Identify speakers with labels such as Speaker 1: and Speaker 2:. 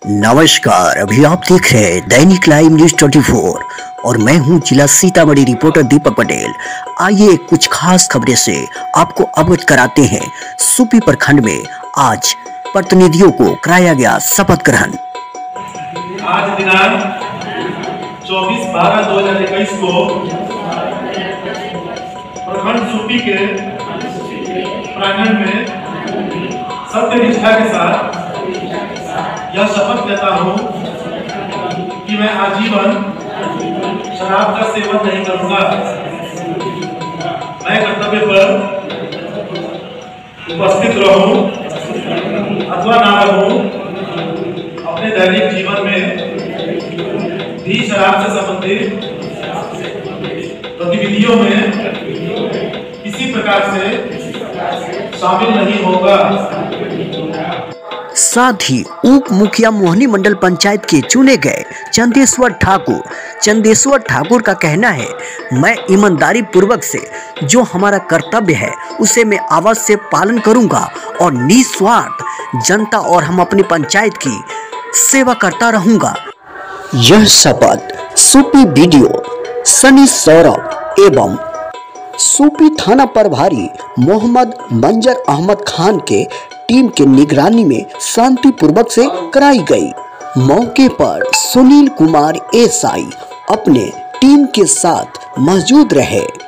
Speaker 1: नमस्कार, अभी आप देख रहे हैं दैनिक लाइव न्यूज 24 और मैं हूं जिला सीतामढ़ी रिपोर्टर दीपक पटेल। आइए कुछ खास खबरें से आपको अवगत कराते हैं। सुपी प्रखंड में आज प्रतिनिधियों को कराया गया शपथ ग्रहण।
Speaker 2: आज दिनांक 24/12/2021 को प्रखंड सुपी के प्रांगण में सत्य निष्ठा के साथ यह शपथ लेता हूँ कि मैं आजीवन शराब का सेवन नहीं करूँगा। मैं कर्तव्य पर उपस्थित रहूँ अथवा ना रहूँ, अपने दैनिक जीवन में भी शराब से संबंधित गतिविधियों में किसी प्रकार से शामिल नहीं होगा।
Speaker 1: साथ ही उप मुखिया मोहनी मंडल पंचायत के चुने गए चंदेश्वर ठाकुर का कहना है, मैं ईमानदारी पूर्वक से जो हमारा कर्तव्य है उसे मैं अवश्य पालन करूंगा और निस्वार्थ जनता और हम अपनी पंचायत की सेवा करता रहूंगा। यह शपथ सुपी वीडियो सनी सौरभ एवं सुपी थाना प्रभारी मोहम्मद मंजर अहमद खान के टीम के निगरानी में शांतिपूर्वक से कराई गई। मौके पर सुनील कुमार एसआई अपने टीम के साथ मौजूद रहे।